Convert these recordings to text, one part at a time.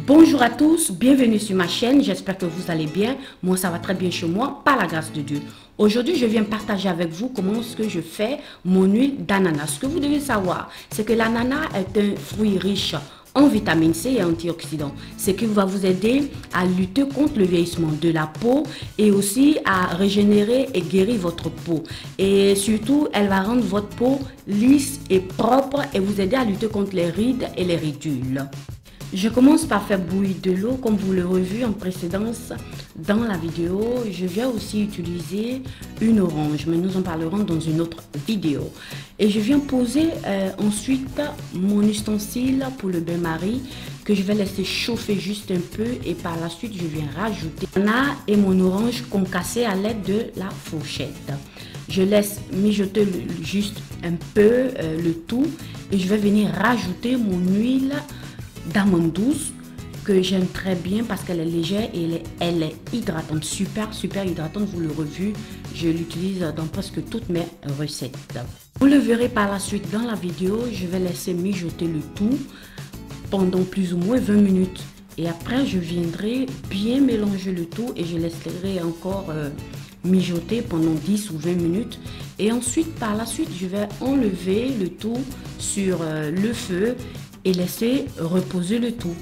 Bonjour à tous, bienvenue sur ma chaîne, j'espère que vous allez bien. Moi ça va très bien chez moi, par la grâce de Dieu. Aujourd'hui je viens partager avec vous comment est-ce que je fais mon huile d'ananas. Ce que vous devez savoir, c'est que l'ananas est un fruit riche en vitamine C et antioxydants, ce qui va vous aider à lutter contre le vieillissement de la peau et aussi à régénérer et guérir votre peau. Et surtout, elle va rendre votre peau lisse et propre et vous aider à lutter contre les rides et les ridules. Je commence par faire bouillir de l'eau comme vous l'avez vu en précédence dans la vidéo. Je viens aussi utiliser une orange, mais nous en parlerons dans une autre vidéo. Et je viens poser ensuite mon ustensile pour le bain-marie que je vais laisser chauffer juste un peu et par la suite je viens rajouter l'ananas et mon orange concassé à l'aide de la fourchette. Je laisse mijoter juste un peu le tout et je vais venir rajouter mon huile d'amande douce que j'aime très bien parce qu'elle est légère et elle est hydratante, super hydratante. Vous l'aurez vu, je l'utilise dans presque toutes mes recettes. Vous le verrez par la suite dans la vidéo. Je vais laisser mijoter le tout pendant plus ou moins 20 minutes et après je viendrai bien mélanger le tout et je laisserai encore mijoter pendant 10 ou 20 minutes et ensuite par la suite je vais enlever le tout sur le feu et laisser reposer le tout.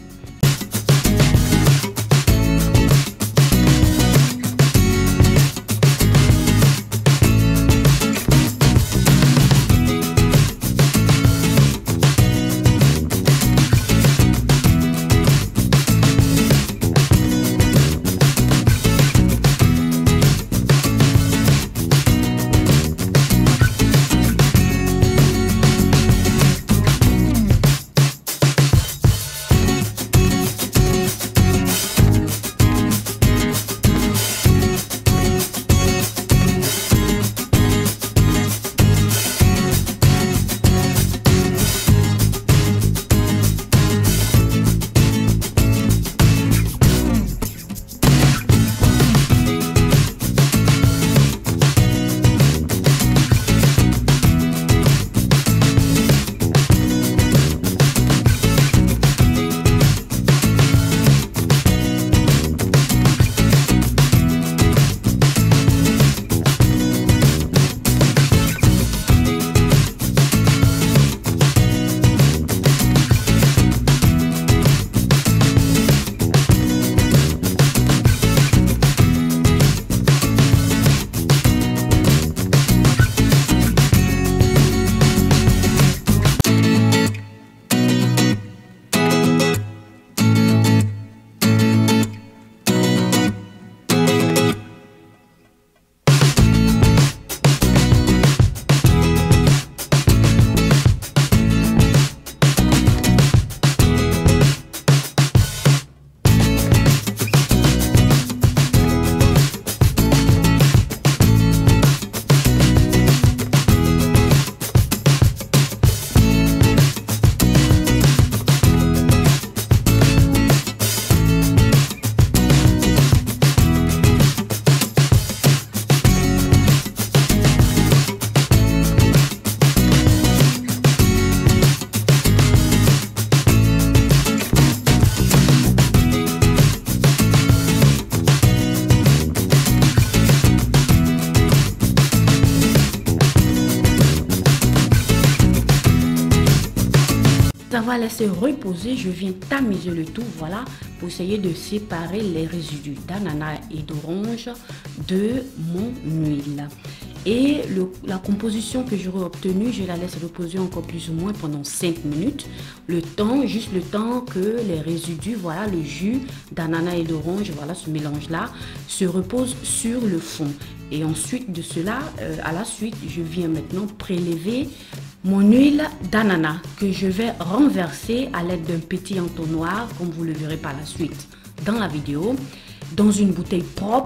Ça va laisser reposer, je viens tamiser le tout, voilà, pour essayer de séparer les résidus d'ananas et d'orange de mon huile. Et la composition que j'aurai obtenue, je la laisse reposer encore plus ou moins pendant 5 minutes. Juste le temps que les résidus, voilà, le jus d'ananas et d'orange, voilà, ce mélange-là, se repose sur le fond. Et ensuite de cela, à la suite, je viens maintenant prélever mon huile d'ananas que je vais renverser à l'aide d'un petit entonnoir, comme vous le verrez par la suite dans la vidéo, dans une bouteille propre.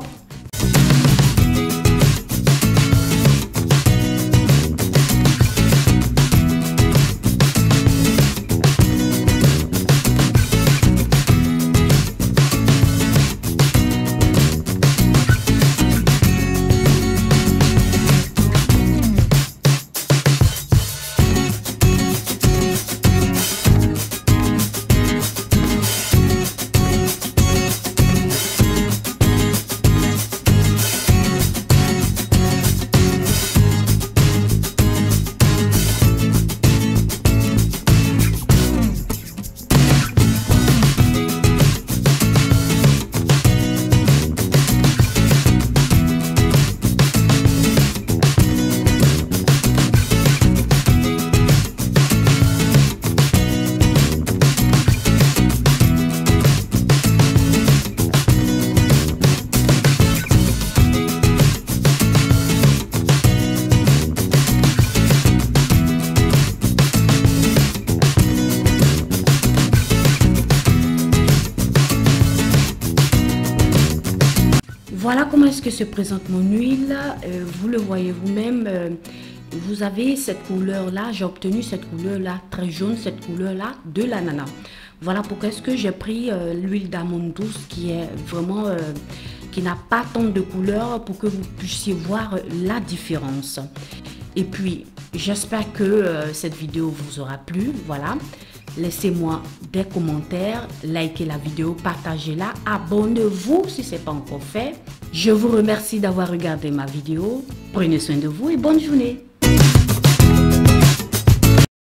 Voilà comment est-ce que se présente mon huile. Vous le voyez vous-même. Vous avez cette couleur-là. J'ai obtenu cette couleur-là très jaune, cette couleur-là de l'ananas. Voilà pourquoi est-ce que j'ai pris l'huile d'amande douce qui est vraiment... qui n'a pas tant de couleur pour que vous puissiez voir la différence. Et puis, j'espère que cette vidéo vous aura plu. Voilà. Laissez-moi des commentaires, likez la vidéo, partagez-la, abonnez-vous si ce n'est pas encore fait. Je vous remercie d'avoir regardé ma vidéo. Prenez soin de vous et bonne journée.